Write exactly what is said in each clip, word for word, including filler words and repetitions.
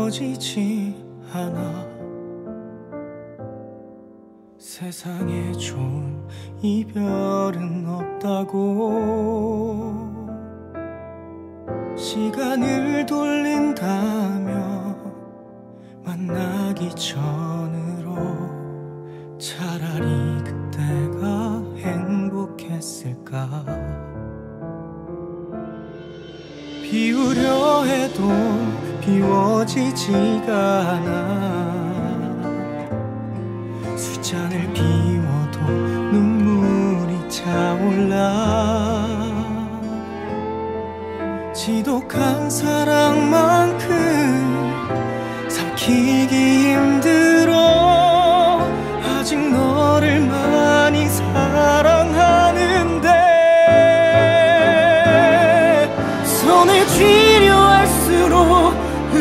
비워지지 않아. 세상에 좋은 이별은 없다고. 시간을 돌린다며 만나기 전으로 차라리 그때가 행복했을까. 비우려 해도 비워지지가 않아. 술잔을 비워도 눈물이 차올라. 지독한 사랑만큼 삼키기 힘들어. 아직 너를 많이 사랑하는데. 손에 쥐려 할수록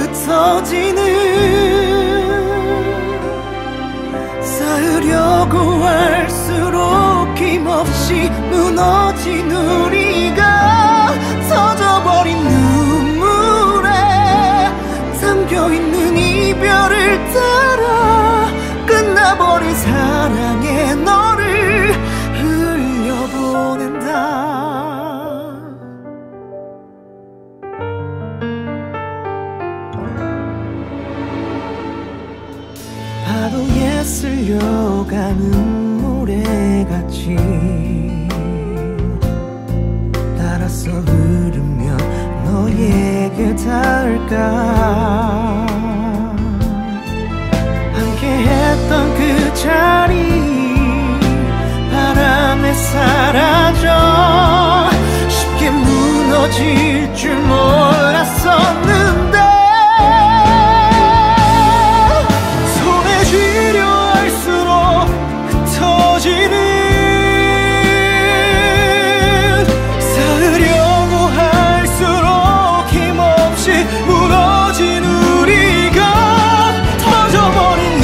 흩어지는, 쌓으려고 할수록 힘없이 무너진 우리가 터져버린 눈물에 담겨있는 이별을 따라 끝나버린 사랑에 너를 흘려보낸다. 파도에 쓸려가는 노래같이 따라서 흐르며 너에게 닿을까. 함께했던 그 자리 바람에 사라져. 쉽게 무너질 줄 몰랐었는데. 손에 쥐려 할수록 흩어지는, 무너진 우리가 터져버린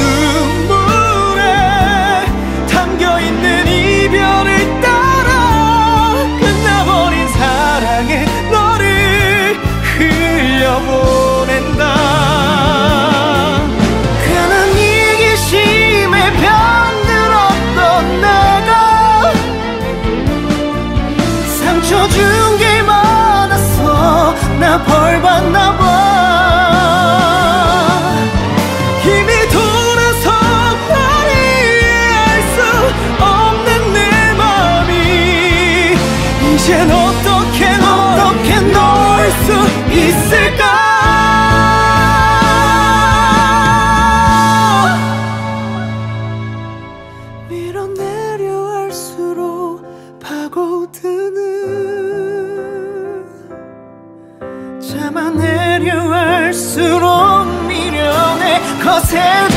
눈물에 담겨있는 이별을 따라 끝나버린 사랑에 너를 흘려보낸다. 괜한 이기심에 병들었던 내가 상처 준 게 많았어. 나 벌 받나 봐. 힘이 돌아서 말이 알 수 없는 내 맘이 이젠 어떻게 어떻게 놓을 수 있을까. 밀어내려 할수록 파고드는, 참아내려 할수록 미련에 거세.